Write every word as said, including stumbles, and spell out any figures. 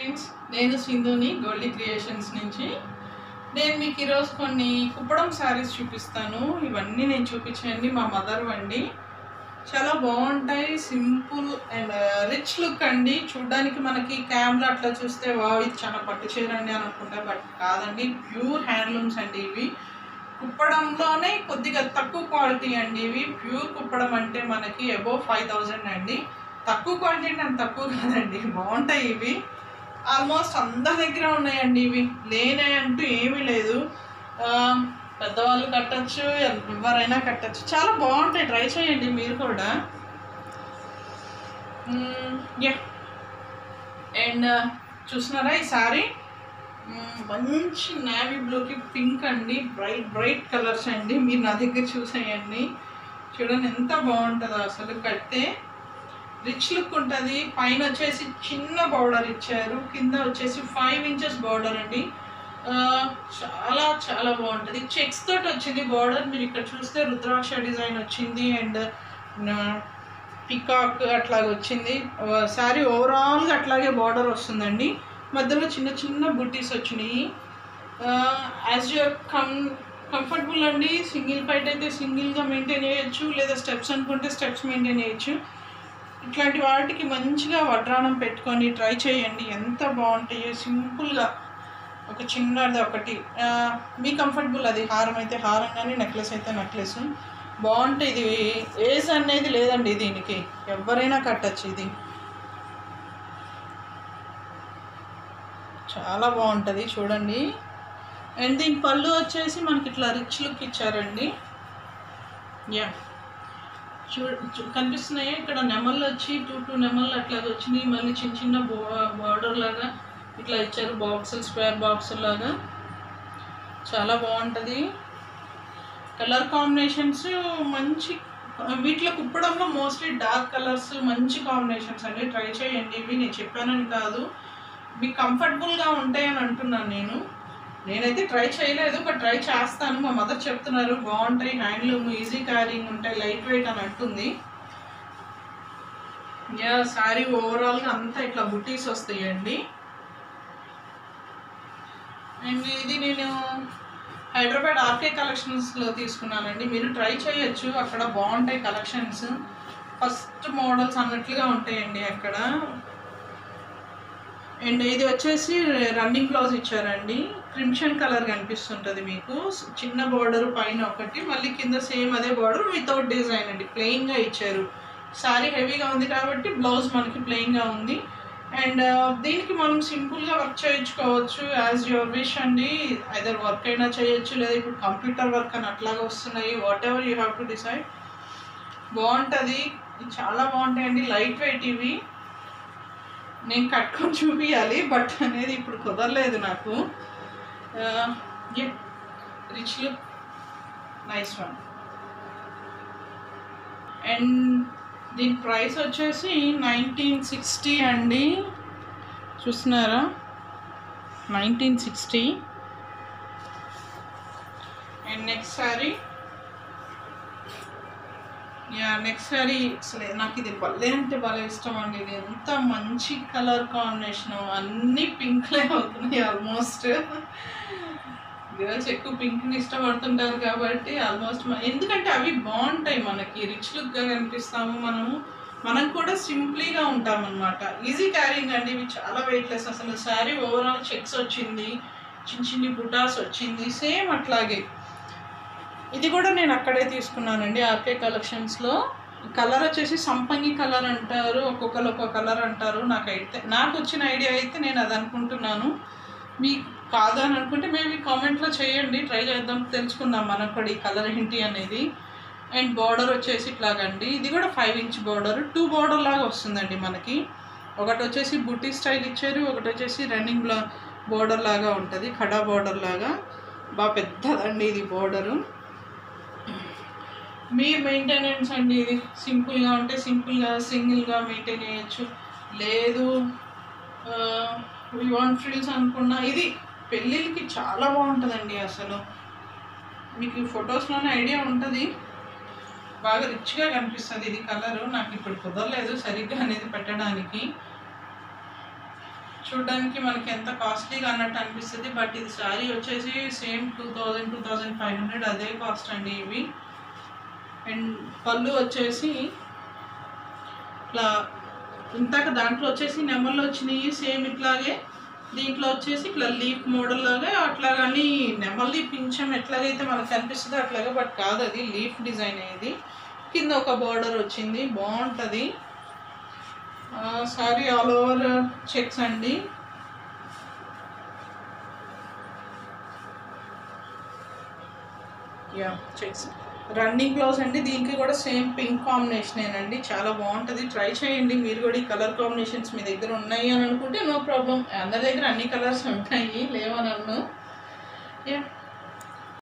Friends, నేను సింధుని Goldie creations నుంచి. నేను మీకు ఈరోజు కొన్ని కుప్పడం శారీస్ చూపిస్తాను. ఇవన్నీ నేను చూపించండి మా మదర్ అండి. చాలా బాగుంటాయి, సింపుల్ అండ్ రిచ్ లుక్ అండి. చూడడానికి మనకి క్యామ్లో అట్లా చూస్తే వా ఇది చాలా పట్టు చీర అండి అని అనుకుంటా, బట్ కాదండి, ప్యూర్ హ్యాండ్లూమ్స్ అండి ఇవి. కుప్పడంలోనే కొద్దిగా తక్కువ క్వాలిటీ అండి ఇవి. ప్యూర్ కుప్పడం అంటే మనకి అబోవ్ ఫైవ్ థౌజండ్ అండి. తక్కువ క్వాలిటీ అంటే అంత తక్కువ కాదండి, బాగుంటాయి ఇవి. ఆల్మోస్ట్ అందరి దగ్గర ఉన్నాయండి ఇవి, లేనే అంటూ ఏమీ లేదు. పెద్దవాళ్ళు కట్టచ్చు, ఎవరైనా కట్టచ్చు, చాలా బాగుంటాయి, ట్రై చేయండి మీరు కూడా. యా అండ్ చూస్తున్నారా ఈ సారీ, మంచి నేవీ బ్లూకి పింక్ అండి, బ్రైట్ బ్రైట్ కలర్స్ అండి. మీరు నా దగ్గర చూసేయండి, చూడండి ఎంత బాగుంటుందో అసలు. కట్టే రిచ్ లుక్ ఉంటుంది. పైన వచ్చేసి చిన్న బార్డర్ ఇచ్చారు, కింద వచ్చేసి ఫైవ్ ఇంచెస్ బార్డర్ అండి. చాలా చాలా బాగుంటుంది. చెక్స్ తోటి వచ్చింది బార్డర్. మీరు ఇక్కడ చూస్తే రుద్రాక్ష డిజైన్ వచ్చింది అండ్ పికాక్ అట్లాగే వచ్చింది. శారీ ఓవరాల్గా అట్లాగే బార్డర్ వస్తుందండి. మధ్యలో చిన్న చిన్న బుటీస్ వచ్చినాయి. యాజ్ యూర్ కం కంఫర్టబుల్ అండి. సింగిల్ పైట్ అయితే సింగిల్గా మెయింటైన్ చేయొచ్చు, లేదా స్టెప్స్ అనుకుంటే స్టెప్స్ మెయింటైన్ చేయొచ్చు. ఇట్లాంటి వాటికి మంచిగా వడ్రాణం పెట్టుకొని ట్రై చేయండి, ఎంత బాగుంటాయో. సింపుల్గా ఒక చిన్నది ఒకటి, మీ కంఫర్టబుల్, అది హారం అయితే హారం కానీ నెక్లెస్ అయితే నెక్లెస్ బాగుంటాయి. ఇది ఏజ్ అనేది లేదండి దీనికి, ఎవరైనా కట్టచ్చు. ఇది చాలా బాగుంటుంది చూడండి. అండ్ దీని పళ్ళు వచ్చేసి మనకి ఇట్లా రిచ్ లుక్ ఇచ్చారండి. యా చూ కనిపిస్తున్నాయి ఇక్కడ నెమళ్ళు వచ్చి టూ టూ నెమళ్ళు అట్లాగా వచ్చినాయి. మళ్ళీ చిన్న చిన్న బో బార్డర్ లాగా ఇట్లా ఇచ్చారు, బాక్సులు, స్క్వేర్ బాక్సులు లాగా. చాలా బాగుంటుంది. కలర్ కాంబినేషన్స్ మంచి, వీటిలో కుప్పడంలో మోస్ట్లీ డార్క్ కలర్స్ మంచి కాంబినేషన్స్ అండి. ట్రై చేయండి ఇవి, నేను చెప్పానని కాదు, మీకు కంఫర్టబుల్గా ఉంటాయని అంటున్నాను నేను. నేనైతే ట్రై చేయలేదు, బట్ ట్రై చేస్తాను. మా మదర్ చెప్తున్నారు బాగుంటాయి, హ్యాండ్లూమ్, ఈజీ క్యారింగ్ ఉంటాయి, లైట్ వెయిట్ అని అంటుంది. యా శారీ ఓవరాల్గా అంతా ఇట్లా బుటీస్ వస్తాయండి. అండ్ ఇది నేను హైదరాబాద్ ఆర్కే కలెక్షన్స్లో తీసుకున్నానండి. మీరు ట్రై చేయొచ్చు, అక్కడ బాగుంటాయి కలెక్షన్స్. ఫస్ట్ మోడల్స్ అన్నట్లుగా ఉంటాయండి అక్కడ. అండ్ ఇది వచ్చేసి రన్నింగ్ బ్లౌజ్ ఇచ్చారండి. క్రిమ్షన్ కలర్ కనిపిస్తుంటుంది మీకు. చిన్న బార్డర్ పైన ఒకటి, మళ్ళీ కింద సేమ్ అదే బార్డర్ వితౌట్ డిజైన్ అండి, ప్లెయిన్గా ఇచ్చారు. శారీ హెవీగా ఉంది కాబట్టి బ్లౌజ్ మనకి ప్లెయిన్గా ఉంది. అండ్ దీనికి మనం సింపుల్గా వర్క్ చేయించుకోవచ్చు, యాజ్ యువర్ విష్ అండి. ఐదర్ వర్క్ అయినా చేయొచ్చు, లేదా ఇప్పుడు కంప్యూటర్ వర్క్ అని అట్లాగా వస్తున్నాయి. Whatever you have to decide. బాగుంటుంది, చాలా బాగుంటాయండి, లైట్ వెయిట్ ఇవి. నేను కట్టుకొని చూపించాలి, బట్ అనేది ఇప్పుడు కుదరలేదు నాకు. Rich look, nice one. And దీని ప్రైస్ వచ్చేసి నైన్టీన్ సిక్స్టీ అండి, చూస్తున్నారా, nineteen sixty. And next sari, yeah next sari అసలు నాకు ఇది భలే అంటే భలే ఇష్టం అండి. ఇది ఎంత మంచి కలర్ కాంబినేషన్, అన్నీ పింక్లే అవుతున్నాయి ఆల్మోస్ట్. గర్ల్స్ ఎక్కువ పింక్ని ఇష్టపడుతుంటారు కాబట్టి ఆల్మోస్ట్, ఎందుకంటే అవి బాగుంటాయి, మనకి రిచ్ లుక్గా కనిపిస్తాము మనము. మనం కూడా సింప్లీగా ఉంటాం అనమాట. ఈజీ క్యారింగ్ అండి ఇవి, చాలా వెయిట్లెస్. అసలు శారీ ఓవరాల్ చెక్స్ వచ్చింది, చిన్న చిన్ని బుటాస్ వచ్చింది, సేమ్ అట్లాగే. ఇది కూడా నేను అక్కడే తీసుకున్నానండి ఆర్కే కలెక్షన్స్లో. కలర్ వచ్చేసి సంపంగి కలర్ అంటారు, ఒక్కొక్కరు ఒక్కొక్క కలర్ అంటారు. నాకైతే నాకు వచ్చిన ఐడియా అయితే నేను అది అనుకుంటున్నాను. మీకు కాదు అని అనుకుంటే మేబీ కామెంట్లో చేయండి, ట్రై చేద్దాం, తెలుసుకుందాం మనకు కూడా ఈ కలర్ ఏంటి అనేది. అండ్ బార్డర్ వచ్చేసి ఇట్లాగండి, ఇది కూడా five inch border, two border లాగా వస్తుందండి మనకి. ఒకటి వచ్చేసి బుటీ స్టైల్ ఇచ్చారు, ఒకటి వచ్చేసి రన్నింగ్ బ్లా బార్డర్ లాగా ఉంటుంది, ఖడా బార్డర్ లాగా. బాగా పెద్దదండి ఇది బార్డరు. మీ మెయింటెనెన్స్ అండి ఇది. సింపుల్గా ఉంటే సింపుల్గా సింగిల్గా మెయింటైన్ చేయొచ్చు, లేదు వన్ ఫ్రిల్స్ అనుకున్నా. ఇది పెళ్ళిళ్ళకి చాలా బాగుంటుందండి అసలు. మీకు ఫొటోస్లోనే ఐడియా ఉంటుంది, బాగా రిచ్గా కనిపిస్తుంది ఇది కలరు. నాకు ఇప్పుడు కుదరలేదు సరిగ్గా అనేది పెట్టడానికి. చూడడానికి మనకి ఎంత కాస్ట్లీగా అన్నట్టు అనిపిస్తుంది. బట్ ఇది శారీ వచ్చేసి same two thousand two thousand five hundred అదే కాస్ట్ అండి ఇవి. అండ్ పళ్ళు వచ్చేసి ఇట్లా ఇంతాక దాంట్లో వచ్చేసి నెమళ్ళు వచ్చినాయి సేమ్ ఇట్లాగే, దీంట్లో వచ్చేసి ఇట్లా లీఫ్ మోడల్ లాగా అట్లా, కానీ నెమల్ది పింఛం ఎట్లాగైతే మనకు కనిపిస్తుందో అట్లాగా, బట్ కాదు అది లీఫ్ డిజైన్ అయ్యేది. కింద ఒక బార్డర్ వచ్చింది, బాగుంటుంది. సారీ ఆల్ ఓవర్ చెక్స్ అండి. యా చెక్స్ రన్నింగ్ బ్లౌజ్ అండి. దీనికి కూడా సేమ్ పింక్ కాంబినేషనేనండి, చాలా బాగుంటుంది. ట్రై చేయండి మీరు కూడా. ఈ కలర్ కాంబినేషన్స్ మీ దగ్గర ఉన్నాయి అని అనుకుంటే నో ప్రాబ్లం, అందరి దగ్గర అన్ని కలర్స్ ఉంటాయి లేవని అన్ను. యా